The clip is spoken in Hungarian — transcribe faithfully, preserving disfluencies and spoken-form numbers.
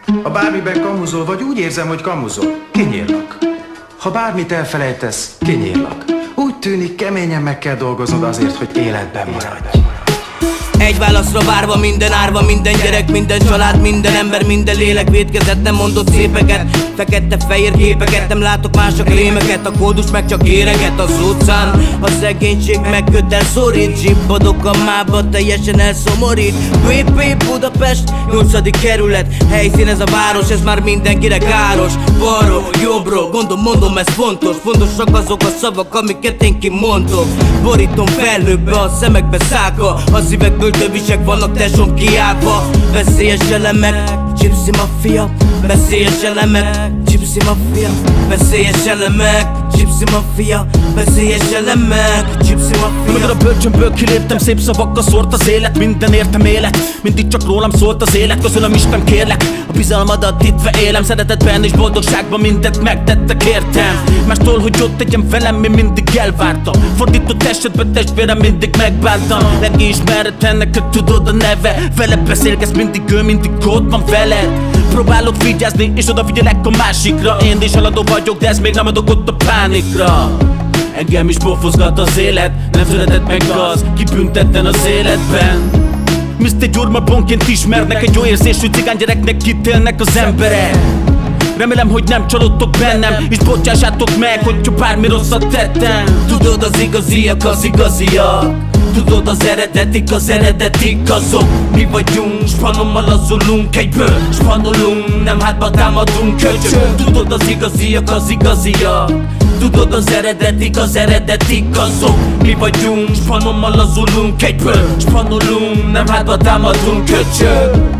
Ha bármiben kamuzol, vagy úgy érzem, hogy kamuzol, kinyírlak. Ha bármit elfelejtesz, kinyírlak. Úgy tűnik, keményen meg kell dolgoznod azért, hogy életben maradj. Egy válaszra várva, minden árva, minden gyerek, minden család, minden ember, minden lélek vétkezett, nem mondott szépeket, fekete-fehér képeket, nem látok mások lémeket, a kódus meg csak éreget az utcán. A szegénység megköt el, szorít, zsibbadok a mába, teljesen elszomorít. bé pé Budapest, nyolcadik kerület, helyszín ez a város, ez már mindenkire káros. Balról, jobbról, gondom, mondom, ez fontos, fontosak azok a szavak, amiket én kimondok. Borítom felhőkbe, a szemekbe száka, a szívekből tövisek vannak, tesóm kiállva. Veszélyes elemek, Gypsy Mafia. Veszélyes elemek, Gypsy Mafia. Veszélyes elemek, Gypsy Mafia. Veszélyes elemek, Gypsy Mafia. Amikor a bölcsömből kiléptem, szép szavakkal szórt az élet. Minden értem élet, mindig csak rólam szólt az élet. Köszönöm Isten, kérlek, a bizalmadat hitve élem. Szeretetben és boldogságban mindent megtettek értem. Mástól, hogy ott tegyem velem, én mindig elvártam. Fordított esetben testvérem mindig megbántam. Legismeretlennek, tudod a neve. Vele beszélgetsz, mindig ő, mindig ott van veled. Próbálok vigyázni, és odafigyelek a másikra. Én is haladó vagyok, de ez még nem adok ott a pánikra. Engem is pofozgat az élet, nem született meg az, ki büntetten az életben. miszter Gyurma bonként ismernek, egy jó érzésű cigánygyereknek kitélnek az emberek. Remélem, hogy nem csalódtok bennem, és bocsássátok meg, hogyha bármi rosszat tettem. Tudod, az igaziak az igaziak, tudod, az eredetik az eredetik azok. Mi vagyunk, spanommal lazulunk egyből, spanolunk, nem hátba támadunk köcsög. Tudod, az igaziak az igaziak, tudod, az eredetik az eredetik azok. Mi vagyunk, spanommal lazulunk egyből, spanolunk, nem hátba támadunk köcsög.